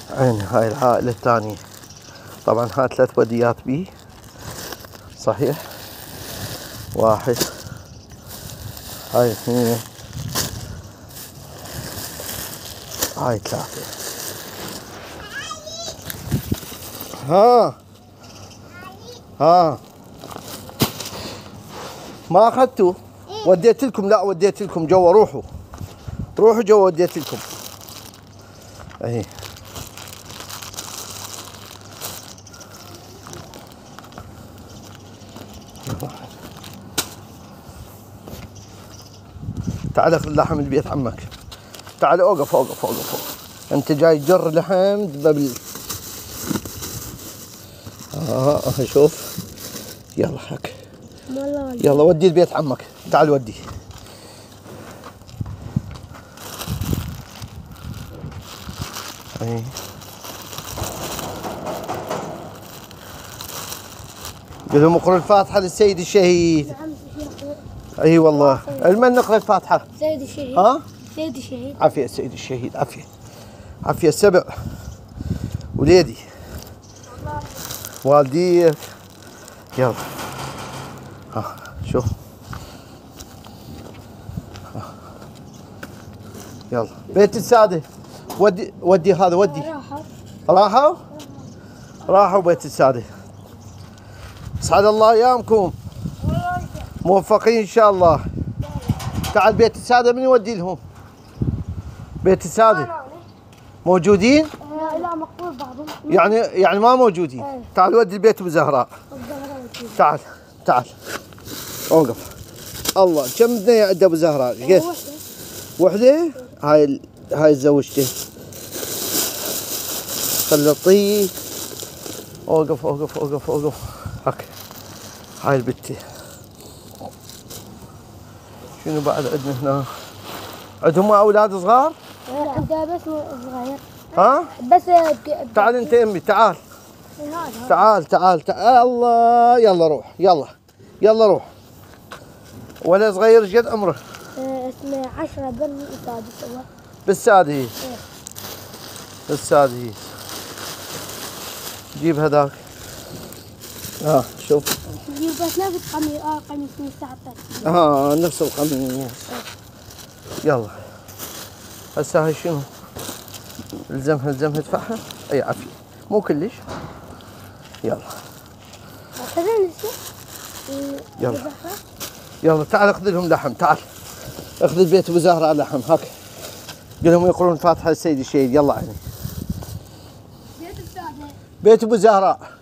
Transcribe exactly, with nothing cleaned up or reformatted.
عيني هاي العائلة الثانية. طبعا هاي ثلاث وديات بي صحيح. واحد، هاي اثنين، هاي ثلاثة. ها ها ما اخذتوا؟ وديت لكم. لا وديت لكم جوا. روحوا روحوا جوا وديت لكم. اهي تعال اخذ لحم البيت عمك. تعال اوقف اوقف اوقف اوقف. انت جاي تجر لحم ببل. اه اه شوف. يلا هك. يلا ودي البيت عمك. تعال ودي. اي قل لهم اقرأ الفاتحة للسيد الشهيد. اي والله. المن نقرأ الفاتحة. سيد الشهيد. ها؟ سيد الشهيد. عافية سيد الشهيد. عافية عافية السبع وليدي والديك. يلا ها شوف. ها. يلا بيت السادة. ودي ودي هذا ودي. راحوا راحوا راحوا بيت السادة. اسعد الله ايامكم موفقين ان شاء الله. تعال بيت السادة من يودي لهم؟ بيت السادة موجودين؟ لا لا مقبول بعضهم. يعني يعني ما موجودين. ايه. تعال ودي البيت ابو زهراء. تعال تعال اوقف. الله كم بنية عند ابو زهراء؟ قيس وحدة. هاي ال... هاي زوجته. خلطيه. اوقف اوقف اوقف اوقف. هك هاي البتة. شنو بعد عندنا هنا؟ عندهم اولاد صغار؟ عندها بس صغير. ها؟ بس تعال انت امي. تعال تعال تعال تعال. الله يلا روح. يلا يلا روح. ولا صغير ايش قد عمره؟ اسمه عشرة بالسادس هو. بالسادس. بالسادس. جيب هذاك. ها شوف. جيب بس نفس قميص. اه قميص من الساعة الثالثة. ها نفس القميص. يلا هسه هاي شنو؟ الزمها الزمها ادفعها. اي عافية مو كلش. يلا يلا يلا تعال اخذ لهم لحم. تعال اخذ البيت ابو زهراء لحم. هاك قل لهم يقرون الفاتحة للسيد الشهيد. يلا عيني. بيت السادة. بيت ابو زهراء.